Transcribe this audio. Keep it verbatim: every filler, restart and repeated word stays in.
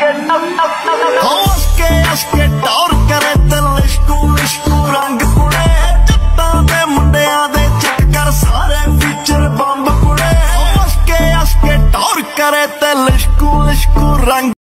हसके हसके टौर करे ते लिशकू लिशकू रंग कुड़े जट्टां दे मुंडियां दे चक्कर सारे फीचर बंब कुड़े हसके हसके टौर करे ते लिशकू लिशकू रंग।